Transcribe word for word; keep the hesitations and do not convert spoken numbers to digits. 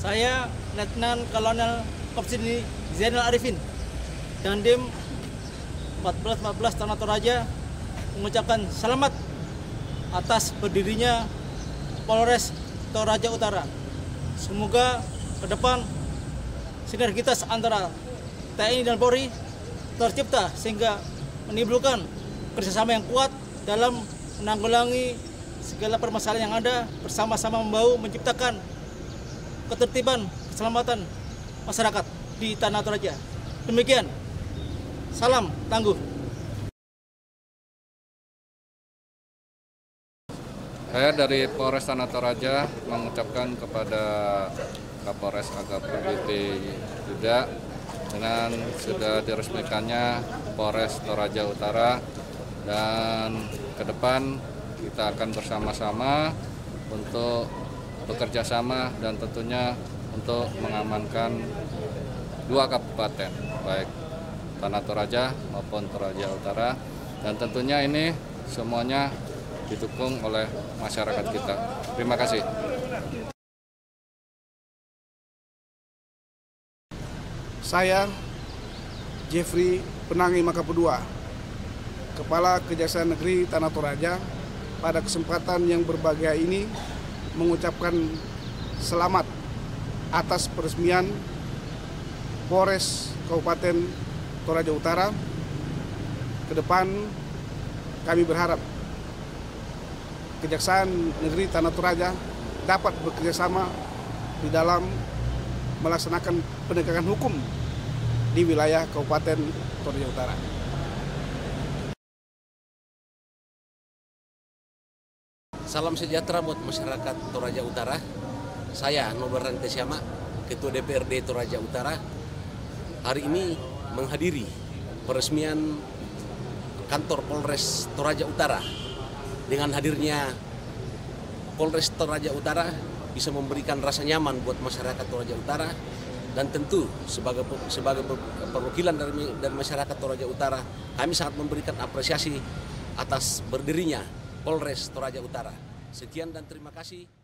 Saya Letnan Kolonel Kopsini Zainal Arifin, Dandim empat belas empat belas Tanah Toraja mengucapkan selamat atas berdirinya Polres Toraja Utara. Semoga ke depan sinergitas antara T N I dan Polri tercipta sehingga menimbulkan kerjasama yang kuat dalam menanggulangi segala permasalahan yang ada, bersama-sama membahu menciptakan ketertiban, keselamatan masyarakat di Tanah Toraja. Demikian, salam tangguh. Saya dari Polres Tanah Toraja mengucapkan kepada Kapolres A K B P Yuda dengan sudah diresmikannya Polres Toraja Utara, dan ke depan kita akan bersama-sama untuk bekerja sama dan tentunya untuk mengamankan dua kabupaten, baik Tanah Toraja maupun Toraja Utara, dan tentunya ini semuanya didukung oleh masyarakat kita. Terima kasih. Saya Jeffrey Penangi Makapudua, Kepala Kejaksaan Negeri Tanah Toraja, pada kesempatan yang berbahagia ini mengucapkan selamat atas peresmian Polres Kabupaten Toraja Utara. Ke depan kami berharap Kejaksaan Negeri Tanah Toraja dapat bekerjasama di dalam melaksanakan penegakan hukum di wilayah Kabupaten Toraja Utara. Salam sejahtera buat masyarakat Toraja Utara. Saya Nobar Rantesyama, Ketua D P R D Toraja Utara, hari ini menghadiri peresmian kantor Polres Toraja Utara. Dengan hadirnya Polres Toraja Utara bisa memberikan rasa nyaman buat masyarakat Toraja Utara, dan tentu sebagai sebagai perwakilan dari, dari masyarakat Toraja Utara, kami sangat memberikan apresiasi atas berdirinya Polres Toraja Utara. Sekian dan terima kasih.